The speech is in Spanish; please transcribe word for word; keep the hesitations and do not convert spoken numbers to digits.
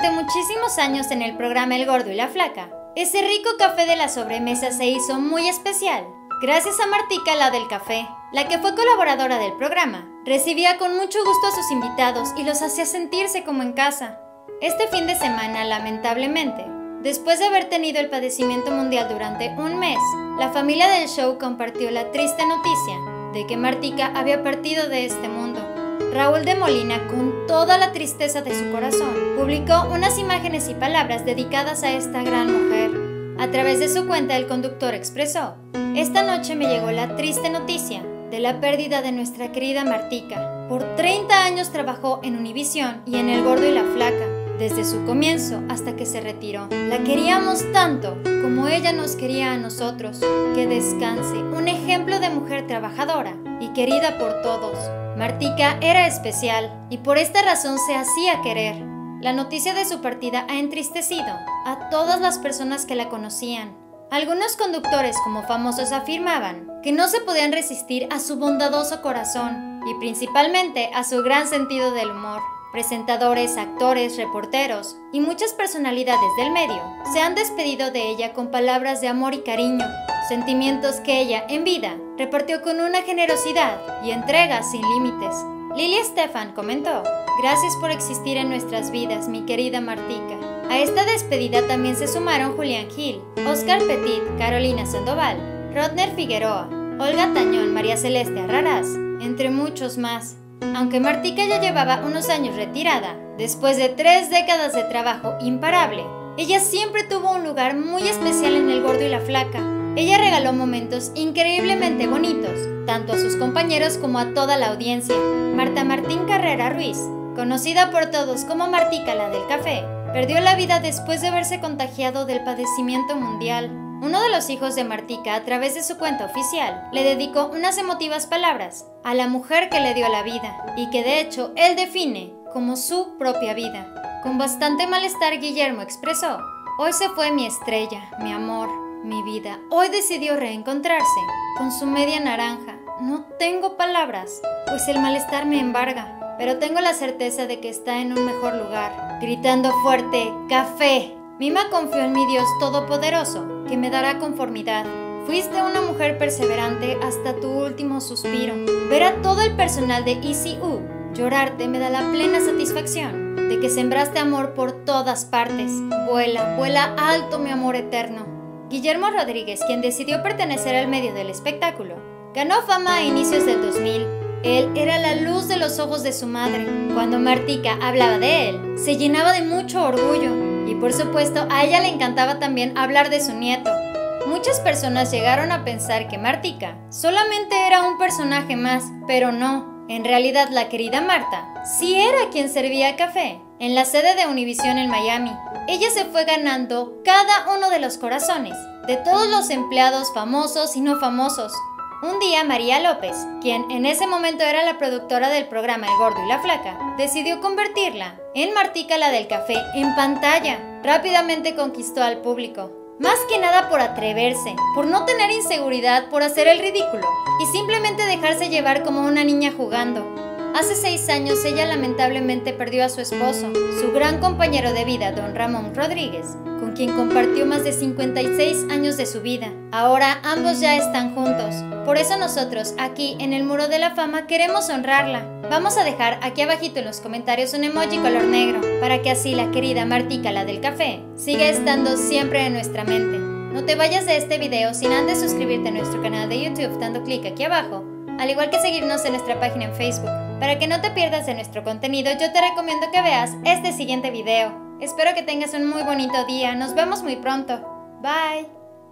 Durante muchísimos años en el programa El Gordo y la Flaca, ese rico café de la sobremesa se hizo muy especial. Gracias a Martica, la del café, la que fue colaboradora del programa, recibía con mucho gusto a sus invitados y los hacía sentirse como en casa. Este fin de semana, lamentablemente, después de haber tenido el padecimiento mundial durante un mes, la familia del show compartió la triste noticia de que Martica había partido de este mundo. Raúl de Molina, con toda la tristeza de su corazón, publicó unas imágenes y palabras dedicadas a esta gran mujer. A través de su cuenta, el conductor expresó: "Esta noche me llegó la triste noticia de la pérdida de nuestra querida Martica. Por treinta años trabajó en Univisión y en El Gordo y la Flaca, desde su comienzo hasta que se retiró. La queríamos tanto como ella nos quería a nosotros. Que descanse, un ejemplo de mujer trabajadora y querida por todos. Martica era especial y por esta razón se hacía querer". La noticia de su partida ha entristecido a todas las personas que la conocían. Algunos conductores como famosos afirmaban que no se podían resistir a su bondadoso corazón y principalmente a su gran sentido del humor. Presentadores, actores, reporteros y muchas personalidades del medio se han despedido de ella con palabras de amor y cariño, sentimientos que ella, en vida, repartió con una generosidad y entrega sin límites. Lili Estefan comentó: "Gracias por existir en nuestras vidas, mi querida Martica". A esta despedida también se sumaron Julián Gil, Oscar Petit, Carolina Sandoval, Rodner Figueroa, Olga Tañón, María Celeste Arrarás, entre muchos más. Aunque Martica ya llevaba unos años retirada, después de tres décadas de trabajo imparable, ella siempre tuvo un lugar muy especial en El Gordo y la Flaca. Ella regaló momentos increíblemente bonitos, tanto a sus compañeros como a toda la audiencia. Marta Martín Carrera Ruiz, conocida por todos como Martica, la del café, perdió la vida después de haberse contagiado del padecimiento mundial. Uno de los hijos de Martica, a través de su cuenta oficial, le dedicó unas emotivas palabras a la mujer que le dio la vida y que de hecho él define como su propia vida. Con bastante malestar, Guillermo expresó: "Hoy se fue mi estrella, mi amor, mi vida. Hoy decidió reencontrarse con su media naranja. No tengo palabras, pues el malestar me embarga, pero tengo la certeza de que está en un mejor lugar, gritando fuerte: ¡Café! Mima confió en mi Dios Todopoderoso, que me dará conformidad. Fuiste una mujer perseverante hasta tu último suspiro. Ver a todo el personal de E C U llorarte me da la plena satisfacción de que sembraste amor por todas partes. Vuela, vuela alto, mi amor eterno". Guillermo Rodríguez, quien decidió pertenecer al medio del espectáculo, ganó fama a inicios del dos mil. Él era la luz de los ojos de su madre. Cuando Martica hablaba de él, se llenaba de mucho orgullo. Y por supuesto, a ella le encantaba también hablar de su nieto. Muchas personas llegaron a pensar que Martica solamente era un personaje más, pero no. En realidad, la querida Marta sí era quien servía café en la sede de Univisión en Miami. Ella se fue ganando cada uno de los corazones de todos los empleados famosos y no famosos. Un día, María López, quien en ese momento era la productora del programa El Gordo y la Flaca, decidió convertirla en Martica, la del café, en pantalla. Rápidamente conquistó al público, más que nada por atreverse, por no tener inseguridad, por hacer el ridículo y simplemente dejarse llevar como una niña jugando. Hace seis años ella lamentablemente perdió a su esposo, su gran compañero de vida, don Ramón Rodríguez, con quien compartió más de cincuenta y seis años de su vida. Ahora ambos ya están juntos. Por eso nosotros, aquí en el Muro de la Fama, queremos honrarla. Vamos a dejar aquí abajito en los comentarios un emoji color negro, para que así la querida Martica, la del café, siga estando siempre en nuestra mente. No te vayas de este video sin antes suscribirte a nuestro canal de YouTube dando clic aquí abajo, al igual que seguirnos en nuestra página en Facebook. Para que no te pierdas de nuestro contenido, yo te recomiendo que veas este siguiente video. Espero que tengas un muy bonito día. Nos vemos muy pronto. Bye.